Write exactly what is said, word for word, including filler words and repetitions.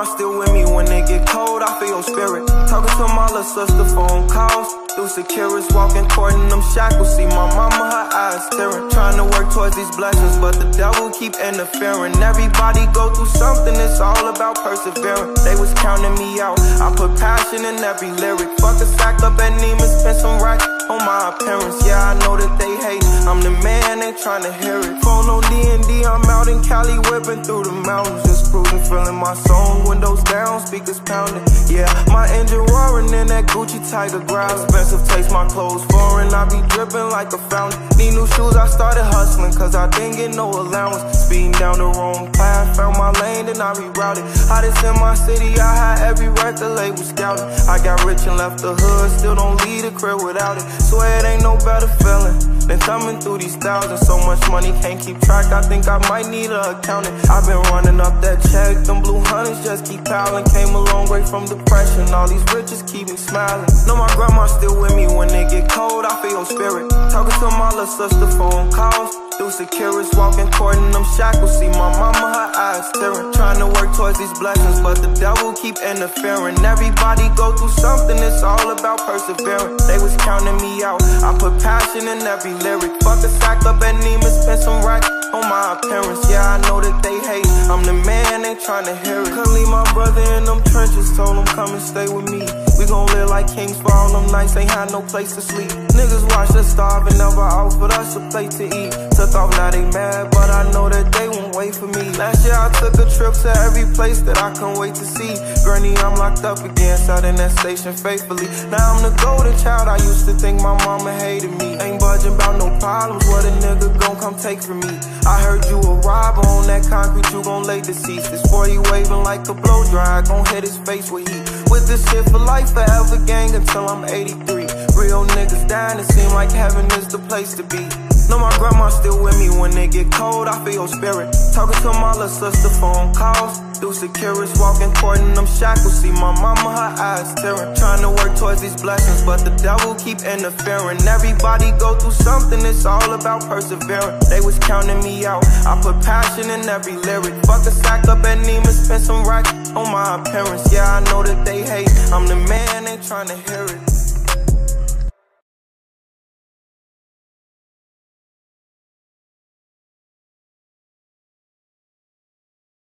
grandma still with me when it get cold. I feel your spirit. Talking to my little sister, phone calls through securities, walking toward them shackles. See my mama, her eyes tearing, trying to work towards these blessings, but the devil keep interfering. Everybody go through something, it's all about persevering. They was counting me out, I put passion in every lyric. Fuck a sack up at Neiman, spend some racks on my appearance. Yeah, I know that they hate, I'm the man, they trying to hear it. Phone on D and D, I'm out in Cali whipping through the mountains, just cruising, feeling my song. Windows down, speakers pounding. Yeah, my engine roaring in that Gucci Tiger grab. Expensive taste, my clothes foreign, I be dripping like a fountain. Need new shoes, I started hustling, cause I didn't get no allowance. Speeding down the wrong path, found my lane, then I rerouted. Hottest in my city, I had every record label scouting. I got rich and left the hood, still don't leave the crib without it. Swear it ain't no better feeling than thumbing through these thousands. So much money, can't keep track, I think I might need an accountant. I've been running up that check, them blue hundreds just keep piling. Came a long way from depression, all these riches keep me smiling. Know my grandma still with me when it get cold, I feel your spirit. Talking to my little sister, phone calls through securities, walking toward them shackles. See my mama, her eyes tearing, trying to work towards these blessings, but the devil keep interfering. Everybody go through something, it's all about persevering. They was counting me out, I put passion in every lyric. Fuck a sack up at Neiman, spend some racks on my appearance. Yeah, I know that they hate, I'm the man, they trying to hear it. Couldn't leave my brother in them trenches, told him come and stay with me. We gon' live like kings for all them nights, ain't had no place to sleep. Niggas watched us starve and never offered us a plate to eat. Took off, now they mad, but I know that they won't wait for me. Last year I took a trip to every place that I couldn't wait to see. Granny, I'm locked up again, sat in that station faithfully. Now I'm the golden child, I used to think my mama hated me. Ain't budging about no problems, what a nigga gon' come take from me. I heard you a robber, on that concrete you gon' lay deceased. This forty waving like a blow dry, gon' hit his face with heat. With this shit for life, forever gang until I'm eighty-three. Real niggas dying, it seem like heaven is the place to be. Know my grandma still with me when it get cold, I feel your spirit. Talking to my little sister, phone calls through securities, walking toward them shackles. See my mama, her eyes tearing, trying to work towards these blessings, but the devil keep interfering. Everybody go through something, it's all about persevering. They was counting me out, I put passion in every lyric. Fuck a sack up at Neiman, spend some racks on my appearance. Yeah, I know that they hate, I'm the man, they trying to hear it.